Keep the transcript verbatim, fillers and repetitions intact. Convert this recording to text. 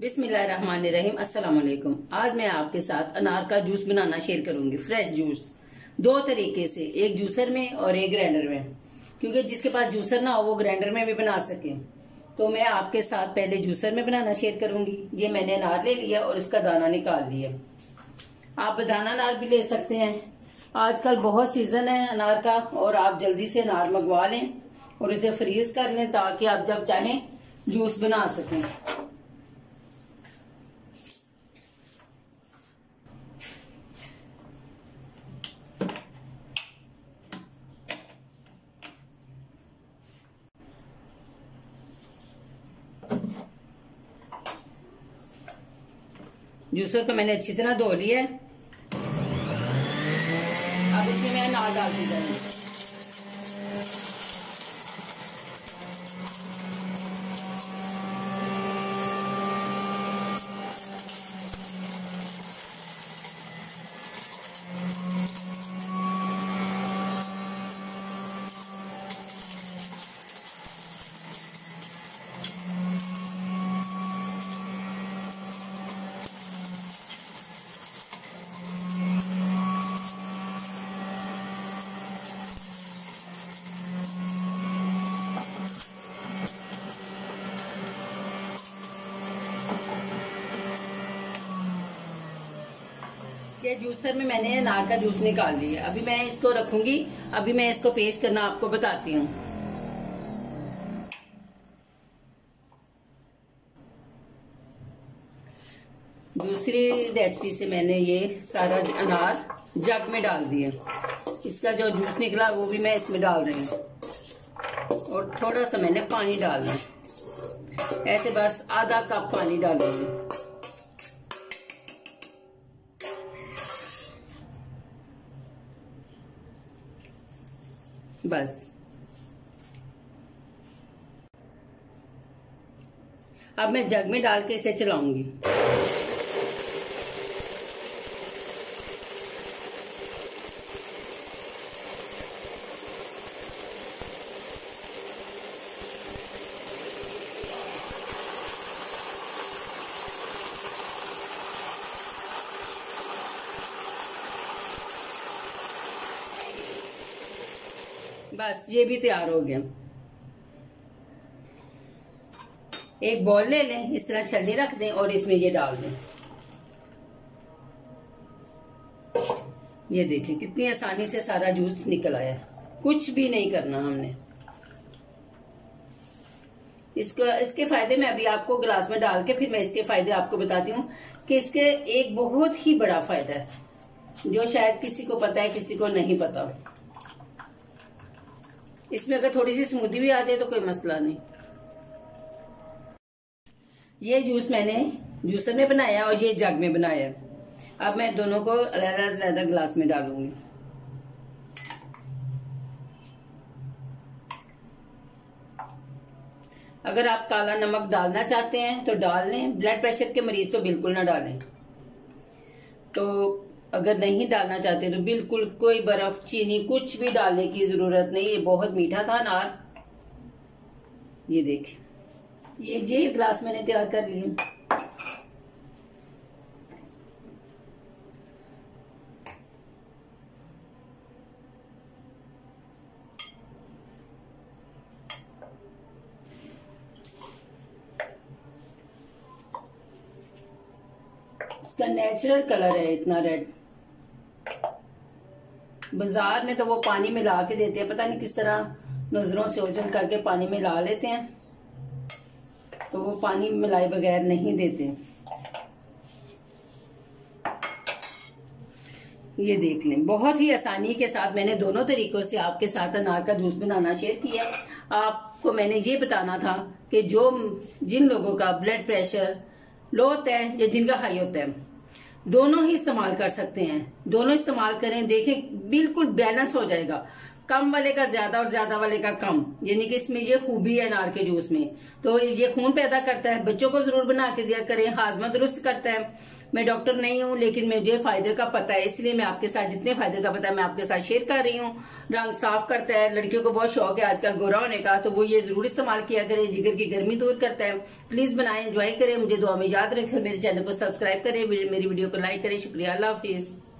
बिस्मिल्लाहिर्रहमानिर्रहीम। अस्सलाम वालेकुम। आज मैं आपके साथ अनार का जूस बनाना शेयर करूंगी। फ्रेश जूस दो तरीके से, एक जूसर में और एक ग्राइंडर में, क्योंकि जिसके पास जूसर ना हो वो ग्राइंडर में भी बना सके। तो मैं आपके साथ पहले जूसर में बनाना शेयर करूंगी। ये मैंने अनार ले लिया और इसका दाना निकाल लिया। आप दाना अनार भी ले सकते हैं। आजकल बहुत सीजन है अनार का, और आप जल्दी से अनार मंगवा लें और इसे फ्रीज कर लें ताकि आप जब चाहें जूस बना सकें। जूसर को मैंने अच्छी तरह धो लिया है। अब इसमें मैं अनार डाल दी जाऊंगी। ये जूसर में मैंने अनार का जूस निकाल लिया। अभी मैं इसको रखूंगी। अभी मैं इसको पेस्ट करना आपको बताती हूँ। दूसरी रेसिपी से मैंने ये सारा अनार जग में डाल दिया। इसका जो जूस निकला वो भी मैं इसमें डाल रही हूँ, और थोड़ा सा मैंने पानी डालना, ऐसे बस आधा कप पानी डालूंगी। बस अब मैं जग में डाल के इसे चलाऊंगी। बस ये भी तैयार हो गया। एक बॉल ले लें, इस तरह छलनी रख दें और इसमें ये डाल दें। ये देखिए कितनी आसानी से सारा जूस निकल आया। कुछ भी नहीं करना हमने। इसको इसके फायदे मैं अभी आपको गिलास में डाल के फिर मैं इसके फायदे आपको बताती हूँ कि इसके एक बहुत ही बड़ा फायदा है जो शायद किसी को पता है, किसी को नहीं पता। इसमें अगर थोड़ी सी स्मूदी भी आती है तो कोई मसला नहीं। ये जूस मैंने जूसर में बनाया और ये जग में बनाया। अब मैं दोनों को अलग-अलग गिलास में डालूंगी। अगर आप काला नमक डालना चाहते हैं तो डाल लें। ब्लड प्रेशर के मरीज तो बिल्कुल ना डालें। तो अगर नहीं डालना चाहते तो बिल्कुल कोई बर्फ, चीनी कुछ भी डालने की जरूरत नहीं। ये बहुत मीठा था अनार। ये देखिए, ये ये गिलास मैंने तैयार कर लिया। इसका नेचुरल कलर है इतना रेड। बाजार में तो वो पानी मिला के देते हैं, पता नहीं किस तरह नजरों से ओझल करके पानी मिला लेते हैं, तो वो पानी मिलाए बगैर नहीं देते। ये देख लें, बहुत ही आसानी के साथ मैंने दोनों तरीकों से आपके साथ अनार का जूस बनाना शेयर किया। आपको मैंने ये बताना था कि जो जिन लोगों का ब्लड प्रेशर लो होता है या जिनका हाई होता है, दोनों ही इस्तेमाल कर सकते हैं। दोनों इस्तेमाल करें, देखें बिल्कुल बैलेंस हो जाएगा। कम वाले का ज्यादा और ज्यादा वाले का कम, यानी कि इसमें ये खूबी है अनार के जूस में। तो ये खून पैदा करता है। बच्चों को जरूर बना के दिया करें, हाजमा दुरुस्त करता है। मैं डॉक्टर नहीं हूँ, लेकिन मुझे फायदे का पता है, इसलिए मैं आपके साथ जितने फायदे का पता है मैं आपके साथ शेयर कर रही हूँ। रंग साफ करता है, लड़कियों को बहुत शौक है आजकल गोरा होने का, तो वो ये जरूर इस्तेमाल किया करें। जिगर की गर्मी दूर करता है। प्लीज बनाएं, एंजॉय करें, मुझे दुआ में याद रखें। मेरे चैनल को सब्सक्राइब करें, मेरी वीडियो को लाइक करें। शुक्रिया, अल्लाह हाफिज।